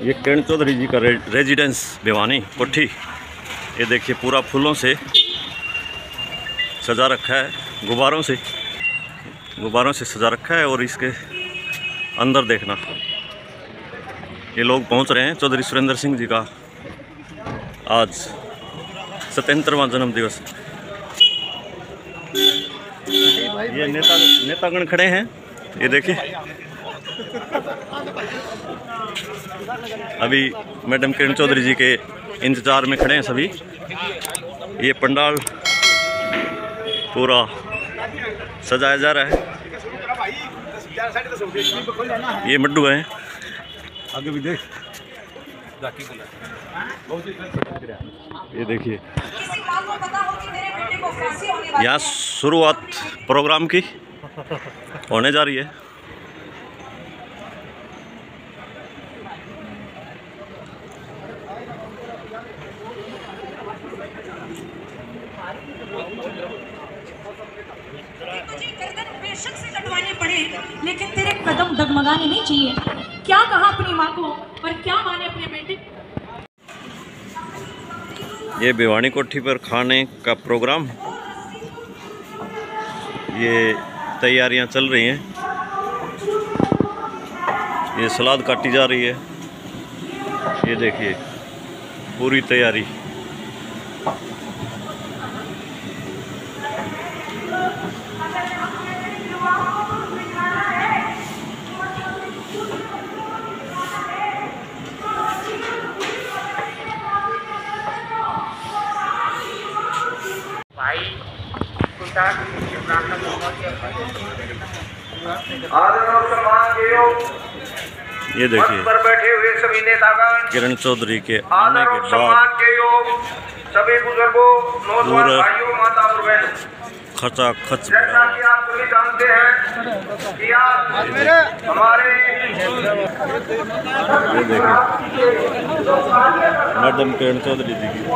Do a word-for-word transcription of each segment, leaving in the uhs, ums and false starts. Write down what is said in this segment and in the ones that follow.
ये किरण चौधरी जी का रे, रेजिडेंस भिवानी कोठी। ये देखिए पूरा फूलों से सजा रखा है, गुब्बारों से गुब्बारों से सजा रखा है। और इसके अंदर देखना, ये लोग पहुंच रहे हैं। चौधरी सुरेंद्र सिंह जी का आज सतहत्तरवां जन्म दिवस। ये नेता नेतागण खड़े हैं, ये देखिए। अभी मैडम किरण चौधरी जी के इंतजार में खड़े हैं सभी। ये पंडाल पूरा सजाया जा रहा है। ये मड्डू है, आगे भी देख। ये देखिए, यहाँ शुरुआत प्रोग्राम की होने जा रही है। तुझे गर्दन बेशक से कटवानी पड़े, लेकिन तेरे कदम डगमगाने नहीं चाहिए। क्या कहा अपनी माँ को और क्या माने अपने बेटे। ये भिवानी कोठी पर खाने का प्रोग्राम, ये तैयारियां चल रही हैं। ये सलाद काटी जा रही है, ये देखिए पूरी तैयारी। ये देखिए पर बैठे हुए सभी नेतागण, किरण चौधरी के आने के बाद के योग सभी बुजुर्गों, नौजवान भाइयों, माता और बहन, खचा खच जैसा कि आप सभी जानते हैं कि आज हमारे ये देखिए मैडम किरण चौधरी जी की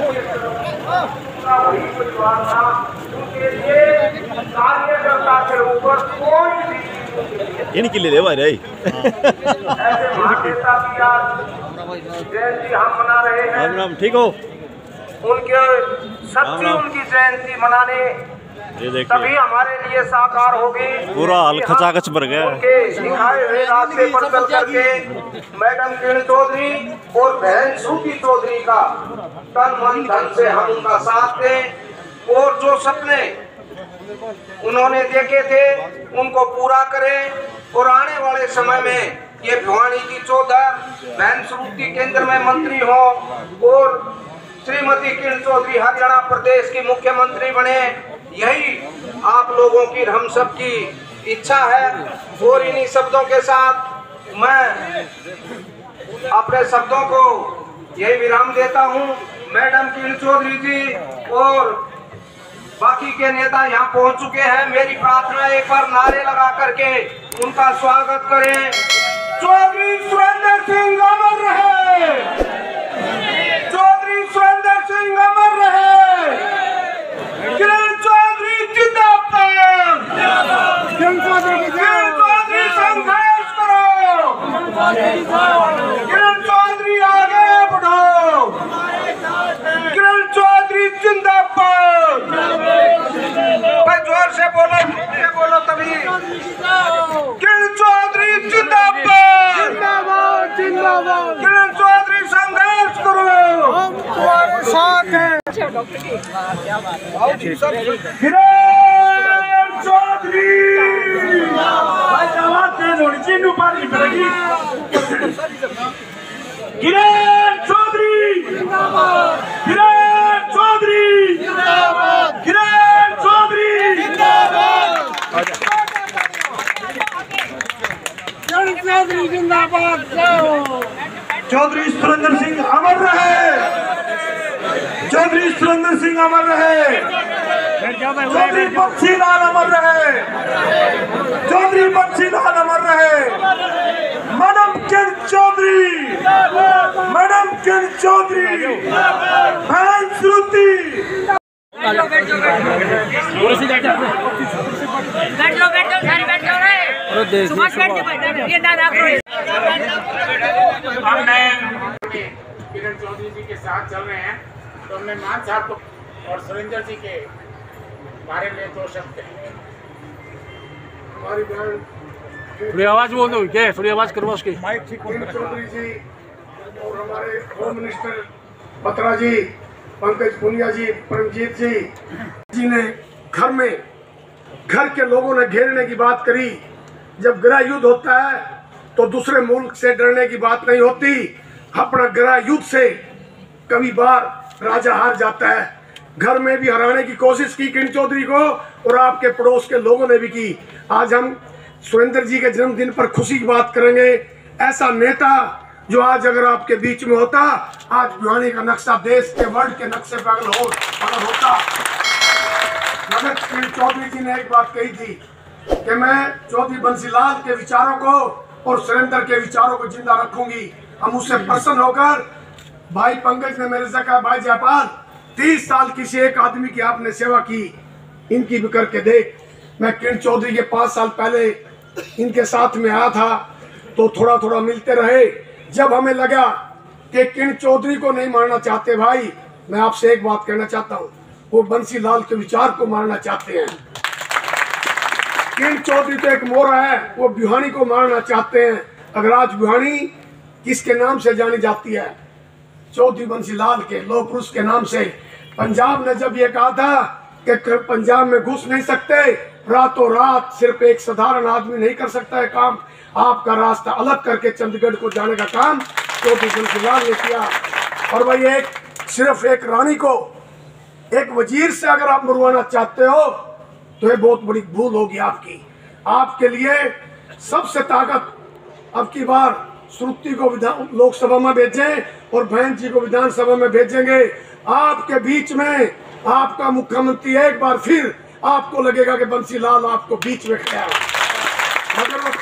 इनके लिए लेवा रही जयंती हम मना रहे हैं। राम राम, ठीक हो? उनके सच्ची उनकी जयंती मनाने ये देखिए तभी हमारे लिए साकार होगी। पूरा हल खचाखच भर गया। उनके दिखाए हुए रास्ते पर चल करके मैडम किरण चौधरी और बहन श्रुति चौधरी का तन मन धन से हम उनका साथ दें और जो सपने उन्होंने देखे थे उनको पूरा करें। और आने वाले समय में ये भिवानी की चौधर बहन श्रुति केंद्र में मंत्री हो और श्रीमती किरण चौधरी हरियाणा प्रदेश की मुख्यमंत्री बने, यही आप लोगों की, हम सब की इच्छा है। और इन्हीं शब्दों के साथ मैं अपने शब्दों को यही विराम देता हूं। मैडम किरण चौधरी जी और बाकी के नेता यहाँ पहुंच चुके हैं। मेरी प्रार्थना एक बार नारे लगा करके उनका स्वागत करें। चौधरी सुरेंद्र सिंह अमर रहे, चौधरी सुरेंद्र सिंह अमर रहे, किरण चौधरी जिंदाबाद, किरण चौधरी संघर्ष करो, किरण चौधरी आगे बढ़ो, किरण चौधरी जिंदाबाद। भाई जोर से बोलो, से बोलो तभी। किरण चौधरी जिंदाबाद, जिंदाबाद, जिंदाबाद। किरण चौधरी संघर्ष करो, हम तुम्हारे साथ हैं। किरण चौधरी किरण चौधरी, किरण चौधरी, किरण चौधरी, किरण चौधरी जिंदाबाद। चौधरी सुरेंद्र सिंह अमर रहे, चौधरी सुरेंद्र सिंह अमर रहे, चौधरी बख्शीलाल अमर रहे, चौधरी बख्शीलाल अमर रहे, मैडम किरण चौधरी, मैडम किरण चौधरी, बहन श्रुति। बैठ जाओ बैठ जाओ बैठ जाओ सारे बैठ जाओ रे सुभाष बैठ के बैठ ये ना ना करो। हमने किरण चौधरी जी के साथ चल रहे हैं, तो हमने मान साहब को और सुरेंद्र जी के बारे में दो शब्द कहेंगे। हमारी बहन थोड़ी आवाज बोल दो, क्या थोड़ी आवाज करवा उसकी। किरण चौधरी जी और हमारे होम मिनिस्टर बत्रा जी, पंकज पुनिया जी, परमजीत जी जी ने घर में घर के लोगों ने घेरने की बात करी। जब गृह युद्ध होता है तो दूसरे मुल्क से डरने की बात नहीं होती, अपना गृह युद्ध से कभी बार राजा हार जाता है। घर में भी हराने की कोशिश की किरण चौधरी को, और आपके पड़ोस के लोगों ने भी की। आज हम सुरेंद्र जी के जन्मदिन पर खुशी की बात करेंगे। ऐसा नेता जो आज अगर आपके बीच में होता, आज भिवानी का नक्शा देश के वर्ल्ड के नक्शे पर अगर हो अगर होता। मगर किरण चौधरी जी ने एक बात कही थी कि मैं चौधरी बंसीलाल के विचारों को और सुरेंद्र के विचारों को जिंदा रखूंगी। हम उससे प्रसन्न होकर, भाई पंकज ने मेरे से कहा, भाई जयपाल तीस साल किसी एक आदमी की आपने सेवा की, इनकी भी करके देख। मैं किरण चौधरी के पाँच साल पहले इनके साथ में आया था, तो थोड़ा थोड़ा मिलते रहे। जब हमें लगा कि किरण चौधरी को नहीं मारना चाहते, भाई मैं आपसे एक बात कहना चाहता हूँ, वो बंसीलाल के विचार को मारना चाहते हैं। किरण चौधरी तो एक मोरा है, वो भिवानी को मारना चाहते हैं। अगर आज भिवानी किसके नाम से जानी जाती है? चौधरी बंसीलाल के लौह पुरुष के नाम से। पंजाब ने जब ये कहा था कि पंजाब में घुस नहीं सकते, रातों रात सिर्फ एक साधारण आदमी नहीं कर सकता है काम, आपका रास्ता अलग करके चंडीगढ़ को जाने का काम चौधरी बंसीलाल ने किया। और भाई एक सिर्फ एक रानी को एक वजीर से अगर आप मरवाना चाहते हो तो ये बहुत बड़ी भूल होगी आपकी। आपके लिए सबसे ताकत अब की बार श्रुति को विधान लोकसभा में भेजें और बहन जी को विधानसभा में भेजेंगे। आपके बीच में आपका मुख्यमंत्री एक बार फिर आपको लगेगा कि बंसीलाल आपको बीच में खड़ा है। मगर वो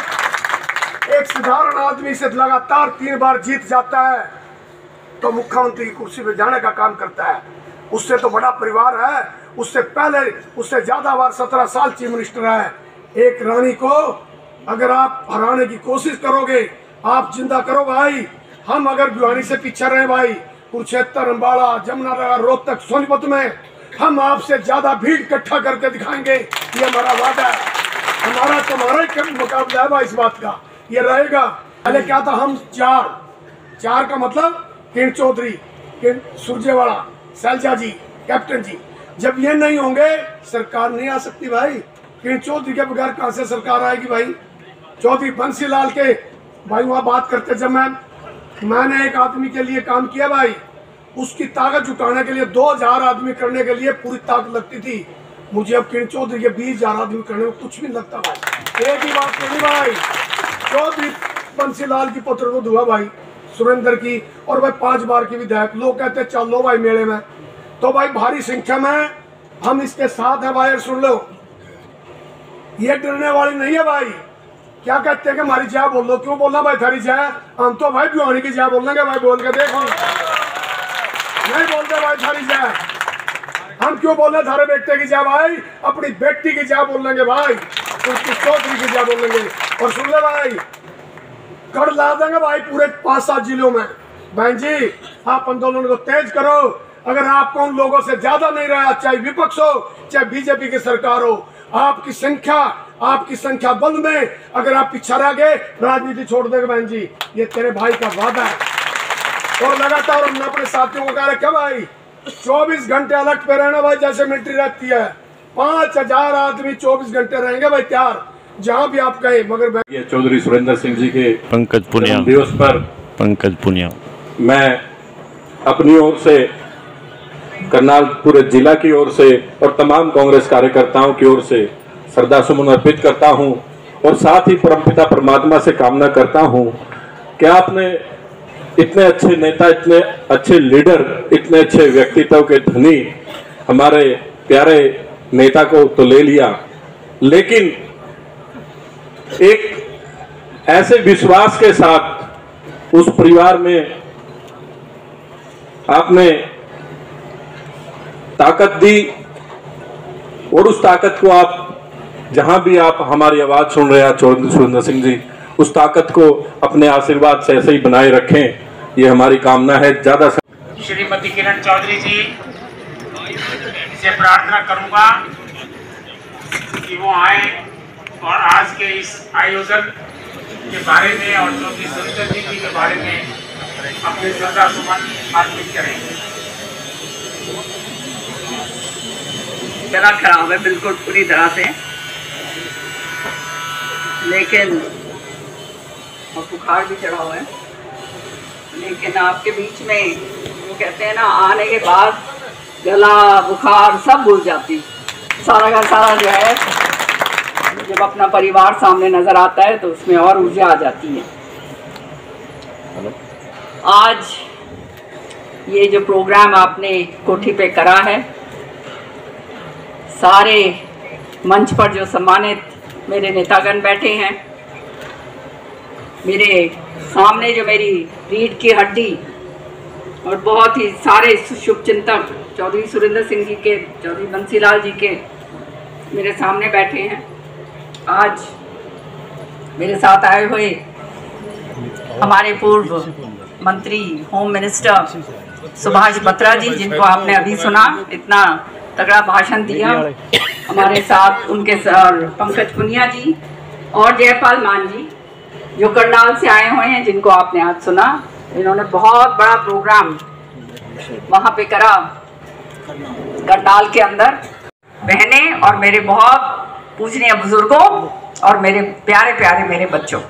ताकत एक साधारण आदमी से लगातार तीन बार जीत जाता है तो मुख्यमंत्री की कुर्सी पे जाने का काम करता है। उससे तो बड़ा परिवार है, उससे पहले उससे ज्यादा बार सत्रह साल चीफ मिनिस्टर है। एक रानी को अगर आप हराने की कोशिश करोगे, आप जिंदा करो भाई। हम अगर भिवानी से पीछे रहे भाई, कुरुक्षेत्र, अम्बाड़ा, जमुनानगर, रोहतक, सोनीपत में हम आपसे ज्यादा भीड़ इकट्ठा करके दिखाएंगे। ये हमारा वादा है, हमारा तुम्हारा ही मुकाबला है भाई। इस बात का ये रहेगा। पहले क्या था, हम चार चार का मतलब किरण चौधरी, किरण सुरजेवाला, सैलजा जी, कैप्टन जी। जब ये नहीं होंगे सरकार नहीं आ सकती भाई। किरण चौधरी के बगैर कहां से सरकार आएगी भाई? चौधरी बंसीलाल के भाई वहां बात करते, जब मैं मैंने एक आदमी के लिए काम किया भाई, उसकी ताकत जुटाने के लिए दो हजार आदमी करने के लिए पूरी ताकत लगती थी। मुझे अब किरण चौधरी के बीस हजार आदमी करने में कुछ भी लगता भाई। एक ही बात कही भाई, चौधरी बंसीलाल की पत्र को दुआ भाई, सुरेंद्र की, और भाई पांच बार की विधायक। लोग कहते चलो भाई मेले में, तो भाई भारी संख्या में हम इसके साथ है भाई। सुन लो, ये डरने वाली नहीं है भाई। क्या कहते हैं कि हमारी जय बोल लो, क्यों बोलना भाई थारी जय? हम तो भाई भिवानी की जय बोलेंगे भाई, बोल के देखो। नहीं बोलते भाई थारी जय, हम क्यों बोलने थारे बेटे की जय भाई? अपनी बेटी की जय बोलेंगे भाई, उसकी चौधरी की जय बोलेंगे। और सुन ले भाई, कर ला देंगे भाई पूरे पांच सात जिलों में। बहन जी आप आंदोलन को तेज करो। अगर आपको उन लोगों से ज्यादा नहीं रहा, चाहे विपक्ष हो चाहे बीजेपी की सरकार हो, आपकी संख्या आपकी संख्या बल में अगर आप पीछा रह गए, राजनीति छोड़ देंगे बहन जी, ये तेरे भाई का वादा है। और लगातार हमने अपने साथियों को कहा रखा भाई, चौबीस घंटे अलर्ट पे रहना भाई, जैसे मिलिट्री रहती है। पांच हजार आदमी चौबीस घंटे रहेंगे भाई तैयार, जहाँ भी आप कहे। मगर ये चौधरी सुरेंद्र सिंह जी के पंकज पुनिया दिवस पर पंकज पुनिया मैं अपनी ओर से, करनाल पूरे जिला की ओर से और तमाम कांग्रेस कार्यकर्ताओं की ओर से श्रद्धा सुमन अर्पित करता हूं। और साथ ही परमपिता परमात्मा से कामना करता हूं कि आपने इतने अच्छे नेता, इतने अच्छे लीडर, इतने अच्छे व्यक्तित्व के धनी हमारे प्यारे नेता को तो ले लिया, लेकिन एक ऐसे विश्वास के साथ उस परिवार में आपने ताकत दी, और उस ताकत को आप जहां भी आप हमारी आवाज सुन रहे हैं चौधरी सुरेंद्र सिंह जी, उस ताकत को अपने आशीर्वाद से ऐसे ही बनाए रखें, ये हमारी कामना है। ज़्यादा से श्रीमती किरण चौधरी जी से प्रार्थना करूंगा कि वो आए और आज के इस आयोजन के बारे में और चौधरी सुरेंद्र जी के बारे में अपने श्रद्धा सुमन अर्पित करें। गला खराब है बिल्कुल पूरी तरह से, लेकिन और बुखार भी चढ़ा हुआ है, लेकिन आपके बीच में वो कहते हैं ना, आने के बाद गला बुखार सब भूल जाती, सारा का सारा जो है जब अपना परिवार सामने नज़र आता है तो उसमें और ऊर्जा आ जाती है। आज ये जो प्रोग्राम आपने कोठी पे करा है, सारे मंच पर जो सम्मानित मेरे नेतागण बैठे हैं, मेरे सामने जो मेरी रीढ़ की हड्डी और बहुत ही सारे शुभचिंतक चौधरी सुरेंद्र सिंह जी के, चौधरी बंसीलाल जी के मेरे सामने बैठे हैं। आज मेरे साथ आए हुए हमारे पूर्व मंत्री होम मिनिस्टर सुभाष बत्रा जी, जिनको आपने अभी सुना, इतना तगड़ा भाषण दिया। हमारे साथ उनके सर पंकज पुनिया जी और जयपाल मान जी जो करनाल से आए हुए हैं, जिनको आपने आज सुना। इन्होंने बहुत बड़ा प्रोग्राम वहाँ पे करा करनाल के अंदर। बहनें और मेरे बहुत पूजनीय बुजुर्गों और मेरे प्यारे प्यारे मेरे बच्चों,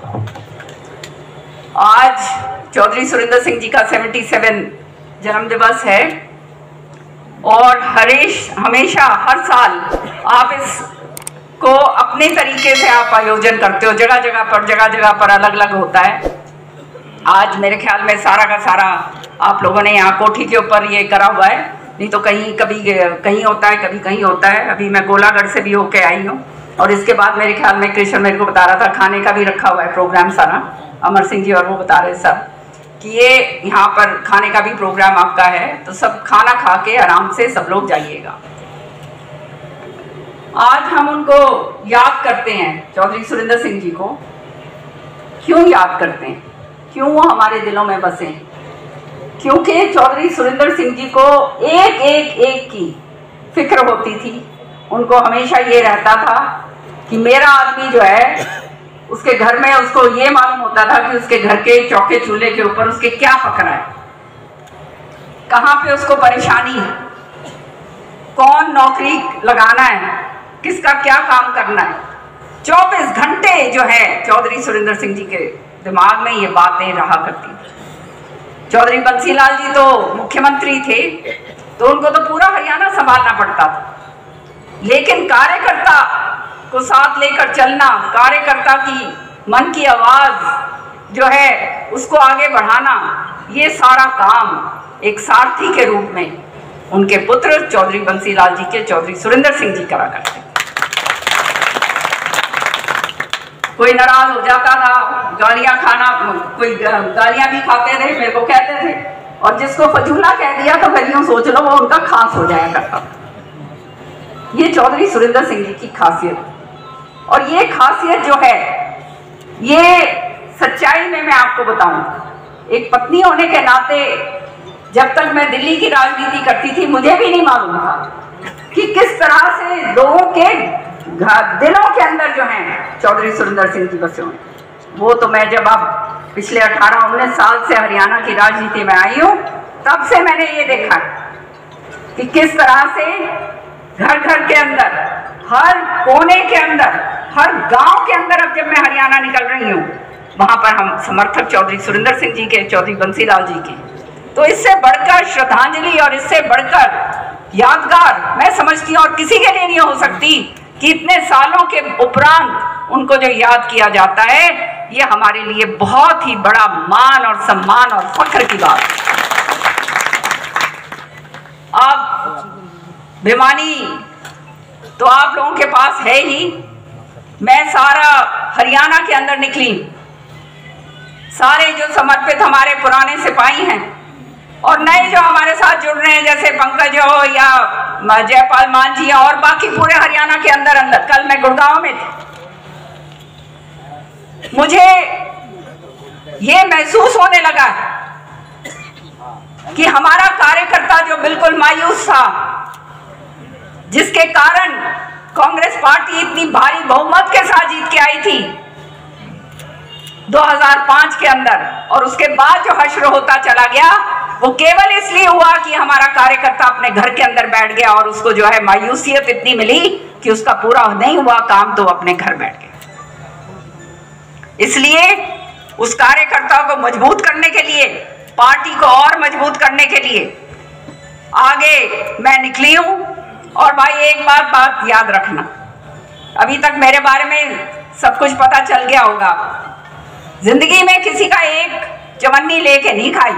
आज चौधरी सुरेंद्र सिंह जी का सतहत्तरवां जन्म दिवस है और हरेश हमेशा हर साल आप इसको अपने तरीके से आप आयोजन करते हो, जगह जगह पर जगह जगह पर अलग अलग होता है। आज मेरे ख्याल में सारा का सारा आप लोगों ने यहाँ कोठी के ऊपर ये करा हुआ है, नहीं तो कहीं कभी कहीं होता है, कभी कहीं होता है। अभी मैं गोलागढ़ से भी होके आई हूँ और इसके बाद मेरे ख्याल में कृष्ण मेरे को बता रहा था खाने का भी रखा हुआ है प्रोग्राम सारा, अमर सिंह जी और वो बता रहे सब कि ये यहाँ पर खाने का भी प्रोग्राम आपका है, तो सब खाना खा के आराम से सब लोग जाइएगा। आज हम उनको याद करते हैं, चौधरी सुरेंद्र सिंह जी को क्यों याद करते हैं, क्यों वो हमारे दिलों में बसे? क्योंकि चौधरी सुरेंद्र सिंह जी को एक एक एक की फिक्र होती थी। उनको हमेशा ये रहता था कि मेरा आदमी जो है, उसके घर में उसको ये मालूम होता था कि उसके घर के चौके चूल्हे के ऊपर उसके क्या पक रहा है, कहाँ पे उसको परेशानी है, कौन नौकरी लगाना है, किसका क्या काम करना है। चौबीस घंटे जो है चौधरी सुरेंद्र सिंह जी के दिमाग में ये बातें रहा करती थी। चौधरी बंसीलाल जी तो मुख्यमंत्री थे, तो उनको तो पूरा हरियाणा संभालना पड़ता था, लेकिन कार्यकर्ता को साथ लेकर चलना, कार्यकर्ता की मन की आवाज जो है उसको आगे बढ़ाना, ये सारा काम एक सारथी के रूप में उनके पुत्र चौधरी बंसीलाल जी के चौधरी सुरेंद्र सिंह जी करा करते। कोई नाराज हो जाता था, गालियां खाना, कोई गालियां भी खाते थे, मेरे को कहते थे, और जिसको फजूला कह दिया तो फिर यूं सोच लो वो उनका खास हो जाया करता। ये चौधरी सुरेंद्र सिंह जी की खासियत, और ये खासियत जो है, ये सच्चाई में मैं आपको बताऊं, एक पत्नी होने के नाते जब तक मैं दिल्ली की राजनीति करती थी, मुझे भी नहीं मालूम था कि किस तरह से लोगों के दिलों के अंदर जो है चौधरी सुरेंद्र सिंह जी बसे हुए। वो तो मैं जब अब पिछले अठारह उन्नीस साल से हरियाणा की राजनीति में आई हूँ, तब से मैंने ये देखा कि किस तरह से घर घर के अंदर, हर कोने के अंदर, हर गांव के अंदर, अब जब मैं हरियाणा निकल रही हूँ, वहां पर हम समर्थक चौधरी सुरेंद्र सिंह जी के, चौधरी बंसीलाल जी के, तो इससे बढ़कर श्रद्धांजलि और इससे बढ़कर यादगार मैं समझती हूँ और किसी के लिए नहीं हो सकती कि इतने सालों के उपरांत उनको जो याद किया जाता है, ये हमारे लिए बहुत ही बड़ा मान और सम्मान और फख्र की बात है। अब भिवानी तो आप लोगों के पास है ही, मैं सारा हरियाणा के अंदर निकली, सारे जो समर्पित हमारे पुराने सिपाही हैं और नए जो हमारे साथ जुड़ रहे हैं, जैसे पंकज हो या जयपाल मान जी और बाकी पूरे हरियाणा के अंदर अंदर। कल मैं गुड़गांव में थी, मुझे ये महसूस होने लगा कि हमारा कार्यकर्ता जो बिल्कुल मायूस था, जिसके कारण कांग्रेस पार्टी इतनी भारी बहुमत के साथ जीत के आई थी दो हज़ार पाँच के अंदर, और उसके बाद जो हश्र होता चला गया वो केवल इसलिए हुआ कि हमारा कार्यकर्ता अपने घर के अंदर बैठ गया और उसको जो है मायूसियत इतनी मिली कि उसका पूरा नहीं हुआ काम तो अपने घर बैठ गया। इसलिए उस कार्यकर्ता को मजबूत करने के लिए, पार्टी को और मजबूत करने के लिए आगे मैं निकली हूं। और भाई एक बात बात याद रखना, अभी तक मेरे बारे में सब कुछ पता चल गया होगा। जिंदगी में किसी का एक चवन्नी लेके नहीं खाई,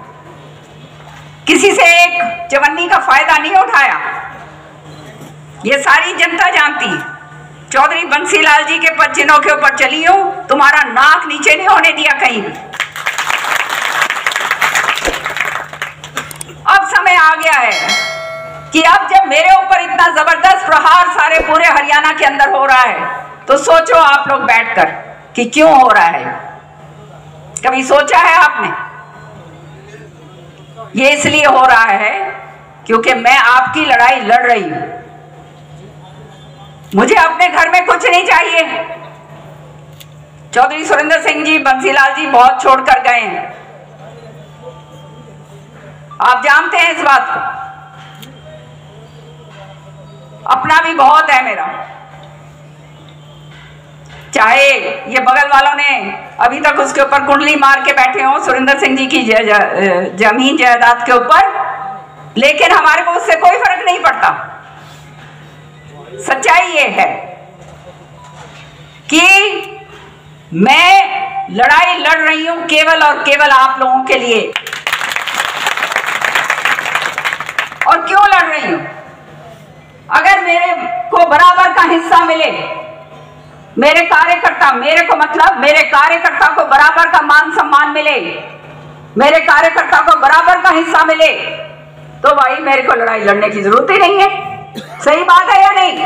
किसी से एक चवन्नी का फायदा नहीं उठाया, ये सारी जनता जानती है। चौधरी बंसीलाल जी के पद चिन्हों के ऊपर चली हूं, तुम्हारा नाक नीचे नहीं होने दिया कहीं भी। अब समय आ गया है कि अब जब मेरे ऊपर इतना जबरदस्त प्रहार सारे पूरे हरियाणा के अंदर हो रहा है, तो सोचो आप लोग बैठकर कि क्यों हो रहा है। कभी सोचा है आपने? ये इसलिए हो रहा है क्योंकि मैं आपकी लड़ाई लड़ रही हूं। मुझे अपने घर में कुछ नहीं चाहिए। चौधरी सुरेंद्र सिंह जी, बंसीलाल जी बहुत छोड़कर गए हैं, आप जानते हैं इस बात को। अपना भी बहुत है मेरा, चाहे ये बगल वालों ने अभी तक उसके ऊपर कुंडली मार के बैठे हों सुरेंद्र सिंह जी की जमीन जायदाद के ऊपर, लेकिन हमारे को उससे कोई फर्क नहीं पड़ता। सच्चाई ये है कि मैं लड़ाई लड़ रही हूं केवल और केवल आप लोगों के लिए। और क्यों लड़ रही हूं? अगर मेरे को बराबर का हिस्सा मिले, मेरे कार्यकर्ता, मेरे को मतलब मेरे कार्यकर्ता को बराबर का मान सम्मान मिले, मेरे कार्यकर्ता को बराबर का हिस्सा मिले, तो भाई मेरे को लड़ाई लड़ने की जरूरत ही नहीं है। सही बात है या नहीं?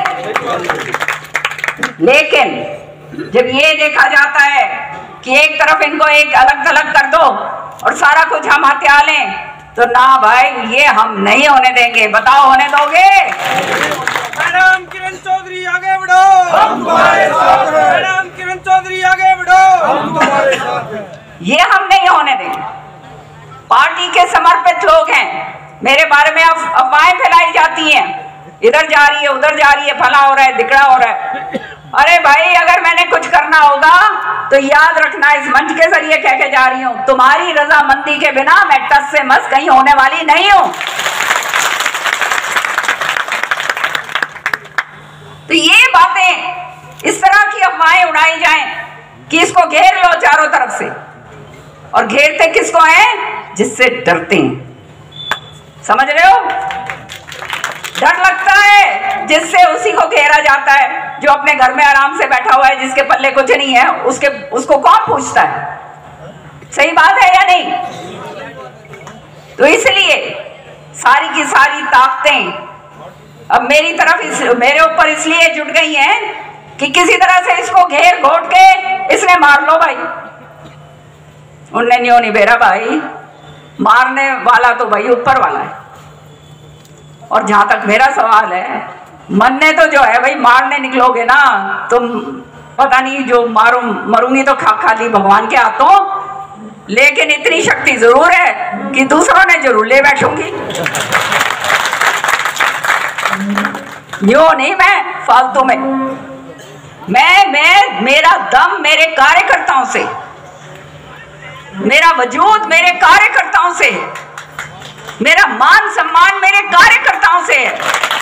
लेकिन जब ये देखा जाता है कि एक तरफ इनको एक अलग थलग कर दो और सारा कुछ हम हत्या लें, तो ना भाई, ये हम नहीं होने देंगे। बताओ, होने दोगे? मैडम किरण चौधरी आगे बढ़ो, हम तुम्हारे साथ हैं। मैडम किरण चौधरी आगे बढ़ो, हम तुम्हारे साथ हैं। ये हम नहीं होने देंगे। पार्टी के समर्पित लोग हैं, मेरे बारे में अफ, अफवाहें फैलाई जाती हैं, इधर जा रही है, उधर जा रही है, फला हो रहा है, दिखड़ा हो रहा है। अरे भाई, अगर मैंने कुछ करना होगा तो याद रखना, इस मंच के जरिए कह के जा रही हूं, तुम्हारी रजामंदी के बिना मैं टस से मस कहीं होने वाली नहीं हूं। तो ये बातें, इस तरह की अफवाहें उड़ाई जाएं कि इसको घेर लो चारों तरफ से, और घेरते किसको हैं? जिससे डरते हैं। समझ रहे हो? डर लगता है जिससे उसी को घेरा जाता है। जो अपने घर में आराम से बैठा हुआ है, जिसके पल्ले कुछ नहीं है, उसके उसको कौन पूछता है? सही बात है या नहीं? तो इसलिए सारी की सारी ताकतें अब मेरी तरफ इस, मेरे ऊपर इसलिए जुट गई हैं कि किसी तरह से इसको घेर घोट के इसने मार लो भाई। उनने न्यों नहीं बेरा भाई, मारने वाला तो भाई ऊपर वाला है। और जहां तक मेरा सवाल है, मरने तो जो है भाई, मारने निकलोगे ना, तुम पता नहीं, जो मारो मरूंगी तो खा खाली भगवान के हाथों, लेकिन इतनी शक्ति जरूर है कि दूसरों ने जरूर ले बैठूंगी। न्यों नहीं, मैं फालतू में, मैं मैं मेरा दम मेरे कार्यकर्ताओं से, मेरा वजूद मेरे कार्यकर्ताओं से, मेरा मान सम्मान मेरे कार्यकर्ताओं से है।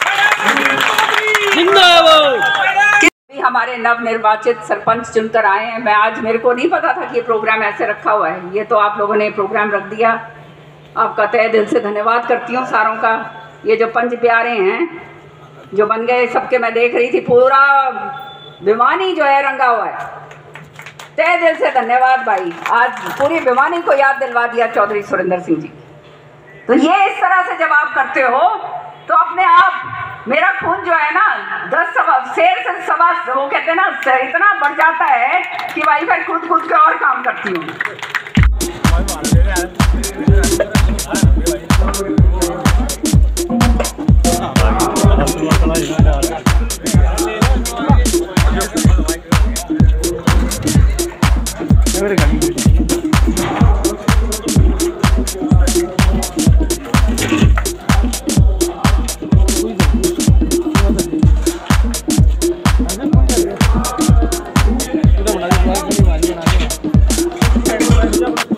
हमारे नवनिर्वाचित सरपंच चुनकर आए हैं। मैं आज, मेरे को नहीं पता था कि ये प्रोग्राम ऐसे रखा हुआ है, ये तो आप लोगों ने प्रोग्राम रख दिया। आपका तहे दिल से धन्यवाद करती हूँ सारों का। ये जो पंच प्यारे हैं जो बन गए, सबके मैं देख रही थी, पूरा भिवानी जो है रंगा हुआ है। तहे दिल से धन्यवाद भाई, आज पूरी भिवानी को याद दिलवा दिया चौधरी सुरेंद्र सिंह जी। तो ये इस तरह से जब आप करते हो तो अपने आप मेरा खून जो है ना दस सवा शेर से सवा वो कहते हैं ना इतना बढ़ जाता है कि भाई मैं खुद खुद के और काम करती हूँ। Kita